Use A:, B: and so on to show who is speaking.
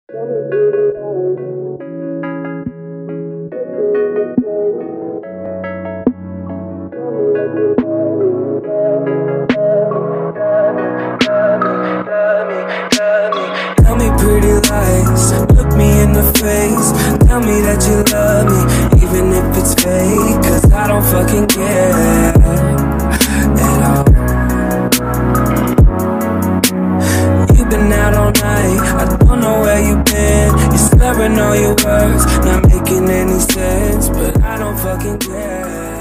A: Tell me pretty lies, look me in the face. Tell me that you love me, even if it's fake. Cause I don't fucking care at all. You've been out all night, I don't know where you've been. You're slurring all your words, not making any sense. But I don't fucking care.